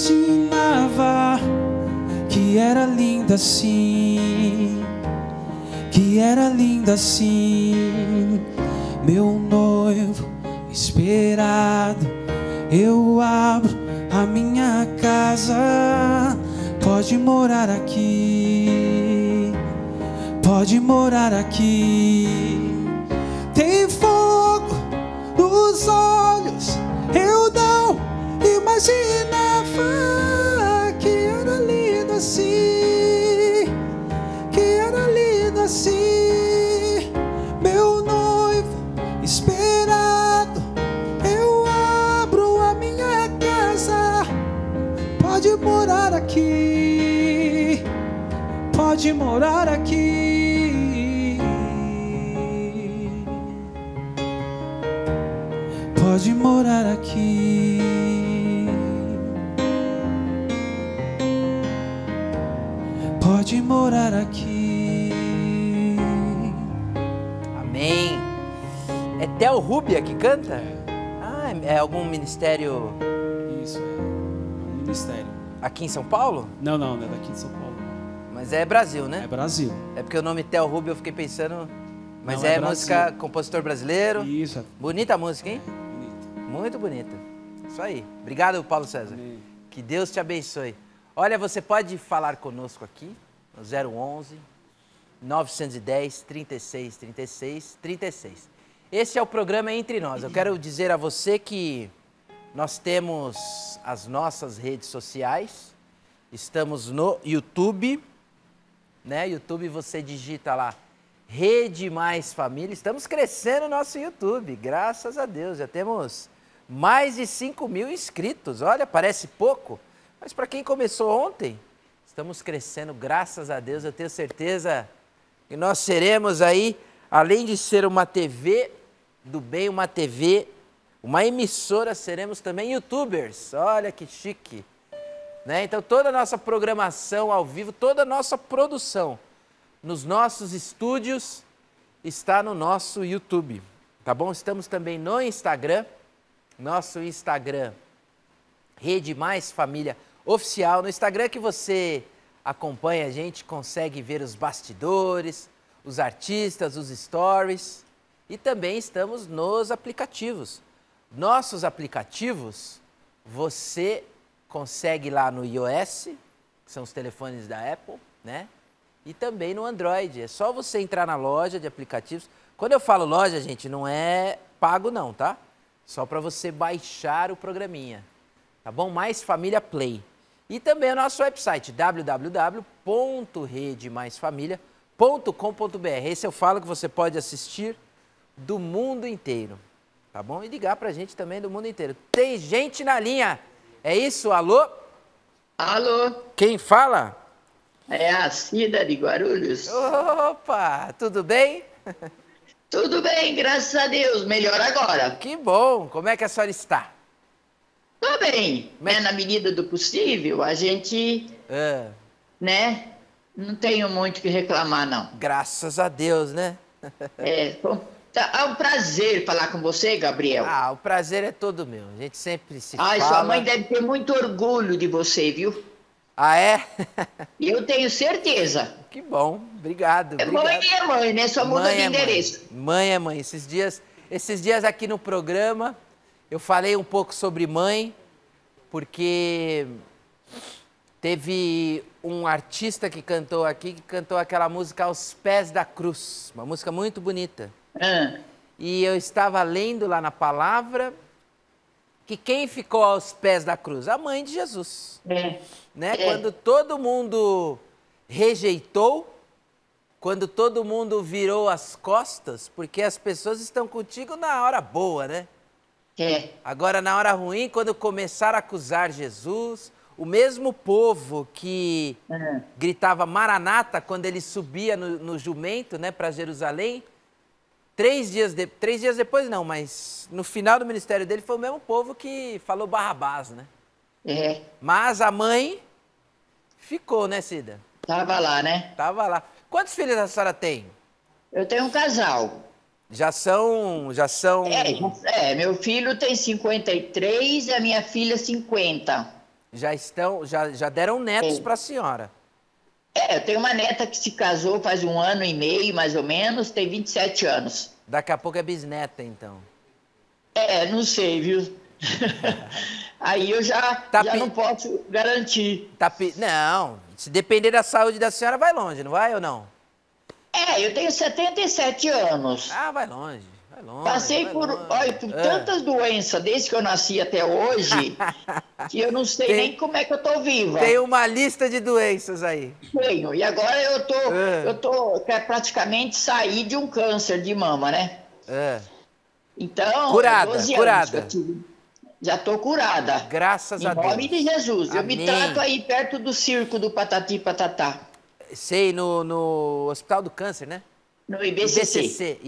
imaginava que era linda assim, que era linda assim. Meu noivo esperado, eu abro a minha casa. Pode morar aqui, pode morar aqui. Tem fogo nos olhos, eu não imaginava que era lindo assim, que era lindo assim. Meu noivo esperado, eu abro a minha casa. Pode morar aqui, pode morar aqui, pode morar aqui. Pode morar aqui. Amém. É Theo Rubia que canta? Ah, é algum ministério? Isso, é um ministério. Aqui em São Paulo? Não, não, não é daqui de São Paulo. Mas é Brasil, né? É Brasil. É porque o nome Theo Rubia eu fiquei pensando... Mas Não, é Brasil. música, compositor brasileiro. Isso. Bonita a música, hein? Bonito. Muito bonita. Isso aí. Obrigado, Paulo César. Amém. Que Deus te abençoe. Olha, você pode falar conosco aqui no 011 910 36 36 36. Esse é o programa Entre Nós. Eu quero dizer a você que nós temos as nossas redes sociais. Estamos no YouTube, né? YouTube você digita lá Rede Mais Família. Estamos crescendo o nosso YouTube, graças a Deus. Já temos mais de 5.000 inscritos. Olha, parece pouco, mas para quem começou ontem, estamos crescendo, graças a Deus. Eu tenho certeza que nós seremos aí, além de ser uma TV do bem, uma TV, uma emissora, seremos também youtubers. Olha que chique, né? Então toda a nossa programação ao vivo, toda a nossa produção nos nossos estúdios está no nosso YouTube, tá bom? Estamos também no Instagram, nosso Instagram, Rede Mais Família Oficial. No Instagram que você acompanha a gente, consegue ver os bastidores, os artistas, os stories. E também estamos nos aplicativos. Nossos aplicativos, você consegue lá no iOS, que são os telefones da Apple, né? E também no Android. É só você entrar na loja de aplicativos. Quando eu falo loja, gente, não é pago não, tá? Só para você baixar o programinha, tá bom? Mais Família Play. E também o nosso website, www.redemaisfamilia.com.br. Esse eu falo que você pode assistir do mundo inteiro, tá bom? E ligar pra gente também do mundo inteiro. Tem gente na linha, é isso? Alô? Alô? Quem fala? É a Cida de Guarulhos. Opa, tudo bem? Tudo bem, graças a Deus, melhor agora. Que bom, como é que a senhora está? Tô bem, né? Na medida do possível, a gente, né, não tenho muito o que reclamar, não. Graças a Deus, né? É um prazer falar com você, Gabriel. Ah, o prazer é todo meu, a gente sempre se fala. Ai, sua mãe deve ter muito orgulho de você, viu? Ah, é? Eu tenho certeza. Que bom, obrigado. Mãe é mãe, né? Só muda de endereço. Mãe é mãe. Esses dias aqui no programa, eu falei um pouco sobre mãe, porque teve um artista que cantou aqui, que cantou aquela música Aos Pés da Cruz, uma música muito bonita. E eu estava lendo lá na palavra que quem ficou aos pés da cruz? A mãe de Jesus. Né? Quando todo mundo rejeitou, quando todo mundo virou as costas, porque as pessoas estão contigo na hora boa, né? Agora, na hora ruim, quando começaram a acusar Jesus, o mesmo povo que gritava Maranata quando ele subia no jumento, né, para Jerusalém, 3 dias depois não, mas no final do ministério dele foi o mesmo povo que falou Barrabás, né? Mas a mãe ficou, né, Cida? Tava lá, né? Tava lá. Quantos filhos a senhora tem? Eu tenho um casal. Já são... meu filho tem 53 e a minha filha 50. Já deram netos para a senhora. Eu tenho uma neta que se casou faz 1 ano e meio, mais ou menos, tem 27 anos. Daqui a pouco é bisneta, então. Não sei, viu? Aí eu já não posso garantir. Não, se depender da saúde da senhora, vai longe, não vai ou não? Eu tenho 77 anos. Vai longe. Passei por tantas doenças desde que eu nasci até hoje, que eu não sei nem como é que eu tô viva. Tem uma lista de doenças aí. Tenho. E agora eu tô praticamente sair de um câncer de mama, né? Então, curada. Já tô curada. Graças a Deus. Em nome de Jesus. Amém. Eu me trato aí perto do circo do Patati Patatá. Sei, no Hospital do Câncer, né? No IBCC.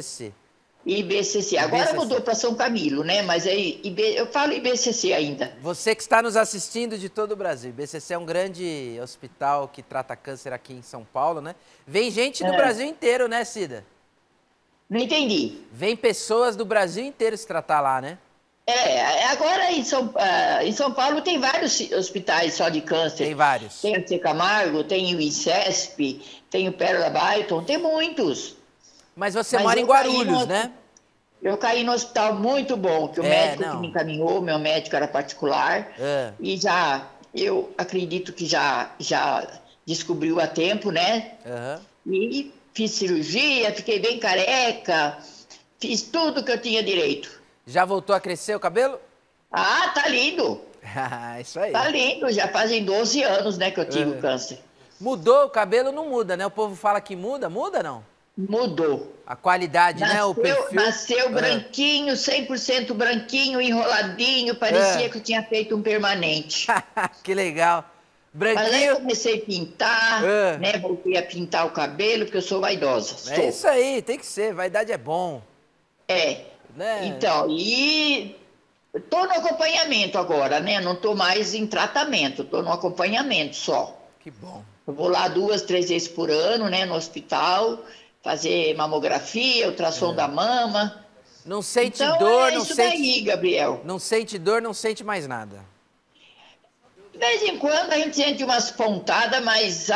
IBCC. Agora mudou para São Camilo, né? Mas aí eu falo IBCC ainda. Você que está nos assistindo de todo o Brasil. IBCC é um grande hospital que trata câncer aqui em São Paulo, né? Vem gente do Brasil inteiro, né, Cida? Não entendi. Vem pessoas do Brasil inteiro se tratar lá, né? Agora em São Paulo tem vários hospitais só de câncer. Tem vários. Tem o C. Camargo, tem o INCESP, tem o Pérola Byton, tem muitos. Mas você mora em Guarulhos, né? Eu caí no hospital muito bom, que o médico que me encaminhou, meu médico era particular, e eu acredito que já descobriu a tempo, né? E fiz cirurgia, fiquei bem careca, fiz tudo que eu tinha direito. Já voltou a crescer o cabelo? Tá lindo. Isso aí. Tá lindo, já fazem 12 anos, né, que eu tive o câncer. Mudou o cabelo? Não muda, né? O povo fala que muda não? Mudou. A qualidade, né? O perfil. Nasceu branquinho, 100% branquinho, enroladinho, parecia que eu tinha feito um permanente. Que legal. Branquinho. Mas aí eu comecei a pintar, né? Voltei a pintar o cabelo, porque eu sou vaidosa. É isso aí, tem que ser. Vaidade é bom. Né? Então, e tô no acompanhamento agora, né? Não tô mais em tratamento, tô no acompanhamento só. Que bom. Eu vou lá 2, 3 vezes por ano, né? No hospital, fazer mamografia, ultrassom da mama. Não sente dor, não isso sente... daí, Gabriel. Não sente dor, não sente mais nada. De vez em quando a gente sente umas pontadas, mas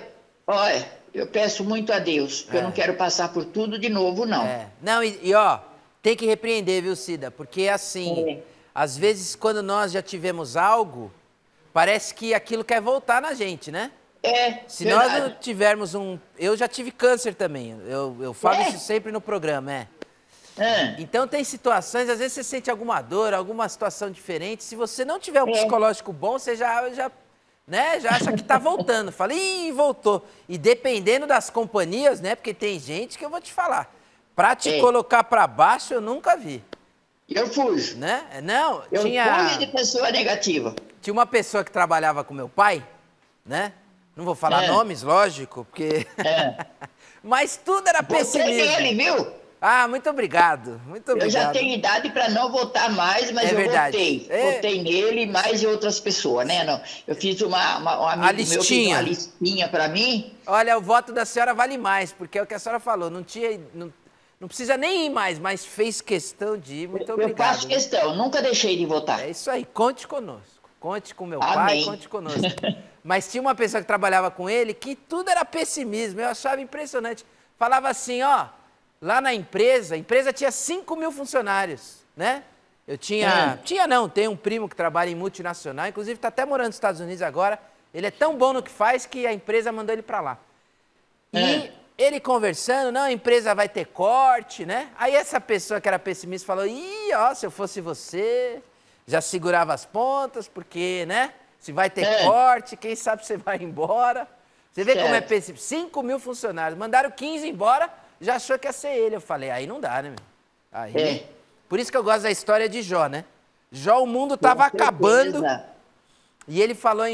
eu peço muito a Deus, porque eu não quero passar por tudo de novo, não. Não, tem que repreender, viu, Cida? Porque assim, às vezes quando nós já tivemos algo, parece que aquilo quer voltar na gente, né? Se verdade. nós não tivermos Eu já tive câncer também, eu falo isso sempre no programa, Então tem situações, às vezes você sente alguma dor, alguma situação diferente, se você não tiver um psicológico bom, você já acha que tá voltando, fala, voltou. E dependendo das companhias, né, porque tem gente que eu vou te falar, pra te colocar pra baixo eu nunca vi. Eu fujo. Né? Não, eu fujo de pessoa negativa. Tinha uma pessoa que trabalhava com meu pai, né? Não vou falar nomes, lógico, porque... Mas tudo era pessimismo. Você dele, viu? Muito obrigado, muito obrigado. Eu já tenho idade para não votar mais, mas eu votei. Votei nele e mais em outras pessoas, né? Não, eu fiz um amigo meu fez uma listinha para mim. Olha, o voto da senhora vale mais, porque é o que a senhora falou, não precisa nem ir mais, mas fez questão de ir, muito obrigado. Eu faço questão, nunca deixei de votar. É isso aí, conte conosco. Conte com meu pai, conte conosco. Mas tinha uma pessoa que trabalhava com ele que tudo era pessimismo, eu achava impressionante. Falava assim, lá na empresa, a empresa tinha 5 mil funcionários, né? Eu tem um primo que trabalha em multinacional, inclusive está até morando nos Estados Unidos agora. Ele é tão bom no que faz que a empresa mandou ele para lá. E ele conversando, a empresa vai ter corte, né? Aí essa pessoa que era pessimista falou, se eu fosse você, já segurava as pontas, porque, né? Se vai ter corte, quem sabe você vai embora. Você vê como é pessimista. 5 mil funcionários, mandaram 15 embora, já achou que ia ser ele. Eu falei, aí não dá, né, meu? Aí, por isso que eu gosto da história de Jó, né? Jó, o mundo estava acabando. E ele falou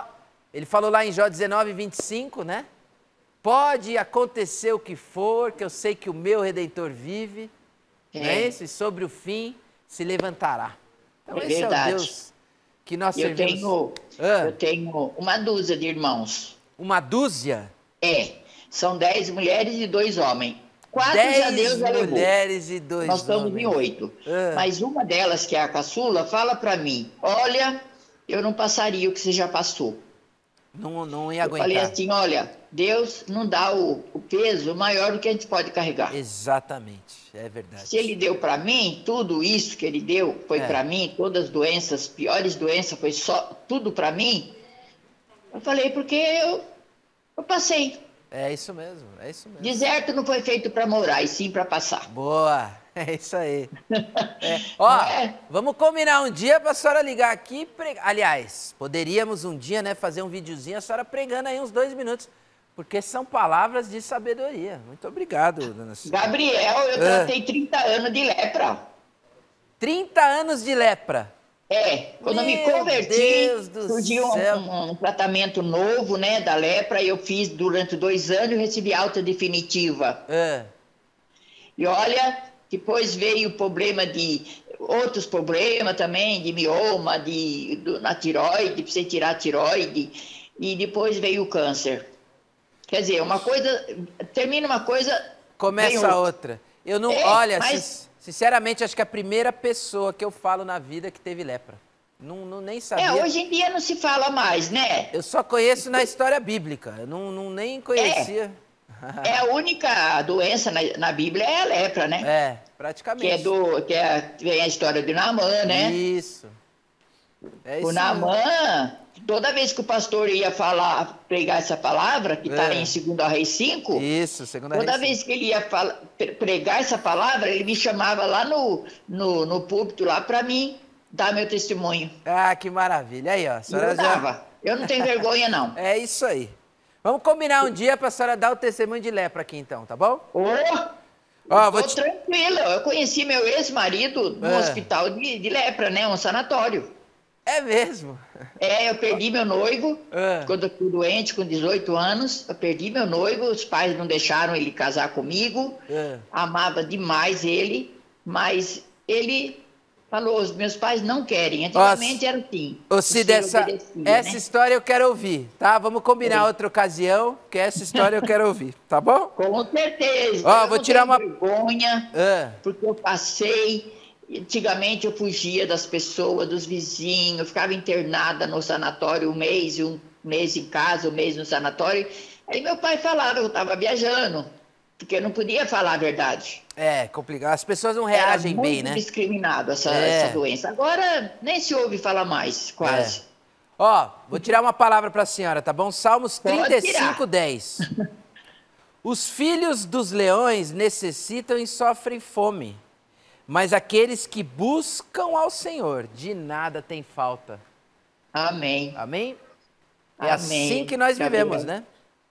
lá em Jó 19, 25, né? Pode acontecer o que for, que eu sei que o meu Redentor vive, né? E sobre o fim se levantará. Então esse é o Deus que nós servimos. Eu tenho uma dúzia de irmãos. Uma dúzia? São 10 mulheres e 2 homens. 4 já Deus já levou. 10 mulheres e 2 homens. Nós estamos em 8. Mas uma delas, que é a caçula, fala para mim, olha, eu não passaria o que você já passou. Não ia aguentar. Eu falei assim, olha, Deus não dá o peso maior do que a gente pode carregar. Exatamente, é verdade. Se Ele deu para mim, tudo isso que Ele deu foi para mim, todas as doenças, piores doenças, foi só tudo para mim. Eu falei, porque eu passei. É isso mesmo, é isso mesmo. Deserto não foi feito para morar, e sim para passar. Boa, é isso aí. Ó, vamos combinar um dia para a senhora ligar aqui e pregar. Aliás, poderíamos um dia, né, fazer um videozinho, a senhora pregando aí uns 2 minutos, porque são palavras de sabedoria. Muito obrigado, dona Cida. Gabriel, eu tratei 30 anos de lepra. 30 anos de lepra? Quando eu me converti, surgiu um tratamento novo, né, da lepra, eu fiz durante 2 anos e recebi alta definitiva. E olha, depois veio o problema outros problemas também, de mioma, na tireoide, precisa tirar a tireoide, e depois veio o câncer. Quer dizer, uma coisa, termina uma coisa... Começa outra. Eu não, olha, sinceramente, acho que é a primeira pessoa que eu falo na vida que teve lepra. Nem sabia. Hoje em dia não se fala mais, né? Eu só conheço na história bíblica. Eu nem conhecia. A única doença na Bíblia é a lepra, né? Praticamente. Vem a história de Naamã, né? Isso. O Naamã, toda vez que o pastor ia pregar essa palavra, que está em 2 Reis 5, isso, 2 Reis toda vez que ele ia pregar essa palavra, ele me chamava lá no púlpito, lá para mim dar meu testemunho. Ah, que maravilha. Aí, ó. Eu não tenho vergonha, não. É isso aí. Vamos combinar um dia para a senhora dar o testemunho de lepra aqui, então, tá bom? Tranquilo. Eu conheci meu ex-marido no hospital de lepra, né? Um sanatório. É mesmo? Eu perdi meu noivo, quando eu fui doente, com 18 anos, eu perdi meu noivo, os pais não deixaram ele casar comigo, amava demais ele, mas ele falou, os meus pais não querem, antigamente era assim. Cida, essa história eu quero ouvir, tá? Vamos combinar outra ocasião, que essa história eu quero ouvir, tá bom? Com certeza. Vou tirar uma vergonha, porque eu passei... Antigamente eu fugia das pessoas, dos vizinhos, eu ficava internada no sanatório um mês em casa, um mês no sanatório. Aí meu pai falava que eu estava viajando, porque eu não podia falar a verdade. É complicado, as pessoas não reagem bem, né? Era muito discriminado essa doença. Agora nem se ouve falar mais, quase. Vou tirar uma palavra para a senhora, tá bom? Salmos 35:10. Os filhos dos leões necessitam e sofrem fome, mas aqueles que buscam ao Senhor, de nada tem falta. Amém. Amém? É assim que nós vivemos, né?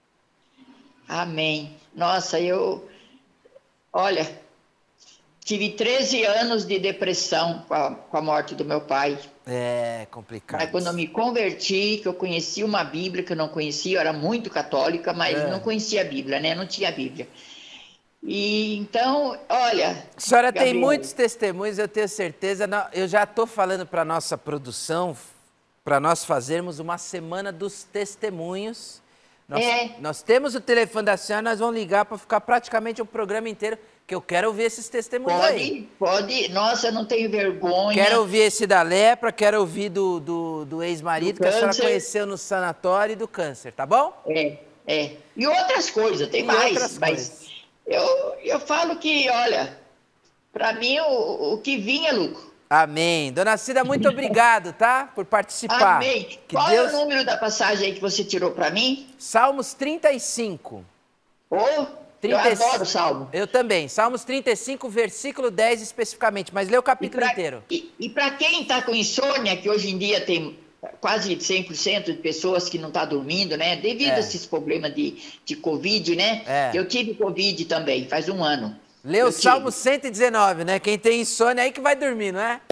Amém. Nossa, olha, tive 13 anos de depressão com a morte do meu pai. É complicado. Mas quando eu me converti, que eu conheci uma Bíblia que eu não conhecia, eu era muito católica, mas não conhecia a Bíblia, né? Não tinha a Bíblia. E então, olha... A senhora tem muitos testemunhos, eu tenho certeza. Eu já estou falando para a nossa produção, para nós fazermos uma semana dos testemunhos. Nós temos o telefone da senhora, nós vamos ligar para ficar praticamente um programa inteiro, que eu quero ouvir esses testemunhos aí. Pode. Nossa, eu não tenho vergonha. Quero ouvir esse da lepra, quero ouvir do ex-marido que a senhora conheceu no sanatório e do câncer, tá bom? E outras coisas, tem mais. Mas eu falo que, olha, para mim o que vinha é lucro. Amém. Dona Cida, muito obrigado, tá? Por participar. Amém. Qual é o número da passagem aí que você tirou para mim? Salmos 35. Eu adoro o Salmo. Eu também. Salmos 35, versículo 10 especificamente, mas lê o capítulo inteiro. E para quem está com insônia, que hoje em dia tem quase 100% de pessoas que não estão dormindo, né? Devido a esses problemas de Covid, né? Eu tive Covid também, faz 1 ano. Lê o Salmo 119, né? Quem tem insônia aí que vai dormir, não é?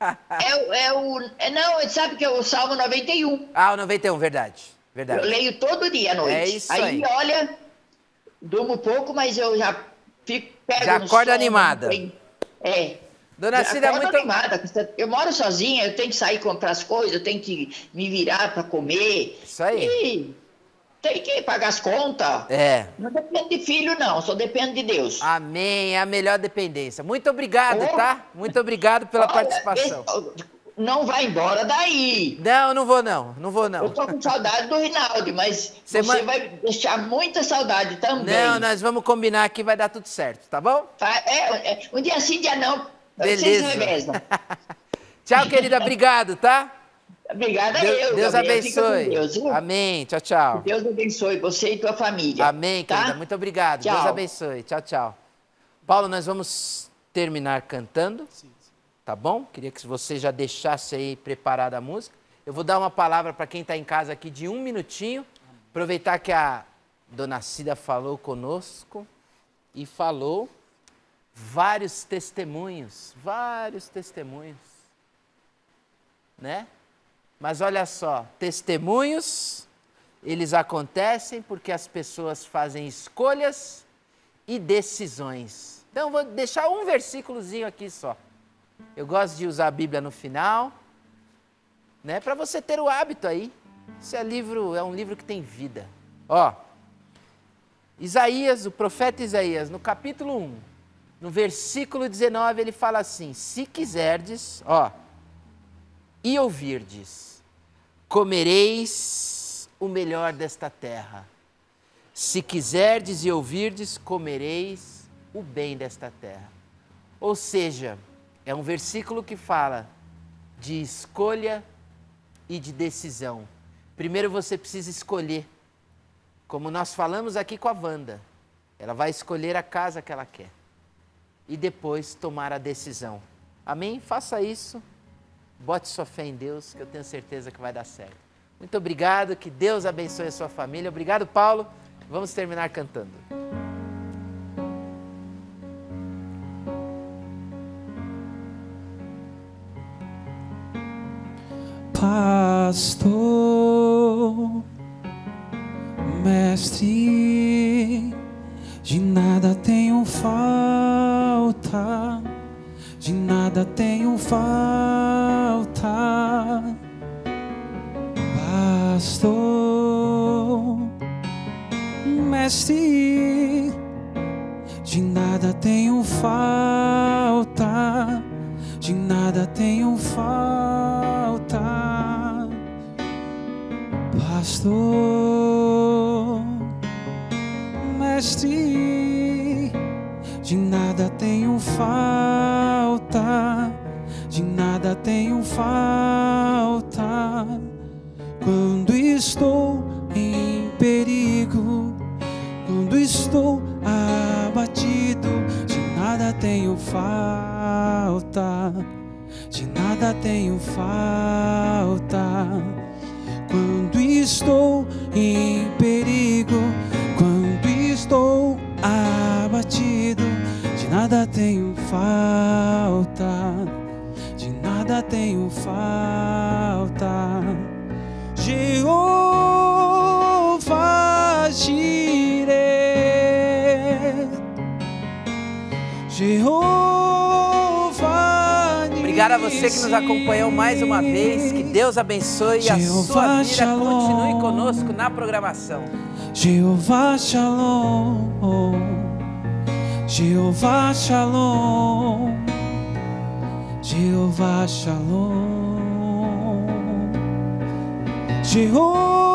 Não, sabe que é o Salmo 91. O 91, verdade. Eu leio todo dia à noite. É isso aí. Olha, durmo pouco, mas eu já pego já acorda animada. Dona Cida, muito animada. Eu moro sozinha, eu tenho que sair comprar as coisas, eu tenho que me virar para comer. Isso aí. E tem que pagar as contas. Não depende de filho, não. Só depende de Deus. Amém. É a melhor dependência. Muito obrigado, tá? Muito obrigado pela participação. não vai embora daí. Não, não vou não. Não vou não. Eu tô com saudade do Rinaldi, mas você vai deixar muita saudade também. Não, nós vamos combinar aqui, vai dar tudo certo, tá bom? Um dia sim, dia não. Beleza. Tchau, querida. Obrigado, tá? Obrigada Deus Gabriel. abençoe. Deus, amém. Tchau, tchau. Deus abençoe você e tua família. Amém, querida. Tá? Muito obrigado. Tchau. Deus abençoe. Tchau, tchau. Paulo, nós vamos terminar cantando. Sim. Tá bom? Queria que você já deixasse aí preparada a música. Eu vou dar uma palavra para quem está em casa aqui de 1 minutinho. Aproveitar que a dona Cida falou conosco e falou vários testemunhos, né? Mas olha só, testemunhos, eles acontecem porque as pessoas fazem escolhas e decisões. Então, vou deixar um versículozinho aqui só. Eu gosto de usar a Bíblia no final, né? Para você ter o hábito aí. Esse é um livro que tem vida. Ó, Isaías, o profeta Isaías, no capítulo 1, no versículo 19, ele fala assim: se quiserdes, e ouvirdes, comereis o melhor desta terra. Se quiserdes e ouvirdes, comereis o bem desta terra. Ou seja, é um versículo que fala de escolha e de decisão. Primeiro você precisa escolher, como nós falamos aqui com a Wanda. Ela vai escolher a casa que ela quer e depois tomar a decisão. Amém? Faça isso, bote sua fé em Deus, que eu tenho certeza que vai dar certo. Muito obrigado, que Deus abençoe a sua família. Obrigado, Paulo. Vamos terminar cantando. Pastor, mestre, de nada tenho falta, de nada tenho falta. Pastor, mestre, de nada tenho falta, de nada tenho falta. Pastor, mestre, de nada tenho falta, de nada tenho falta. Quando estou em perigo, quando estou abatido, de nada tenho falta, de nada tenho falta. Quando estou em perigo, quando estou abatido, de nada tenho falta, de nada tenho falta. Jeová Jireh, Jeová Nissi. Obrigado a você que nos acompanhou mais uma vez. Que Deus abençoe e a sua vida. Shalom. Continue conosco na programação. Jeová Shalom, Jeová Shalom, Jeová Shalom, Jeová